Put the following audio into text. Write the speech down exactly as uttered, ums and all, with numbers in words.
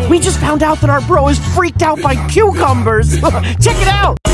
We just found out that our bro is freaked out by cucumbers. Check it out.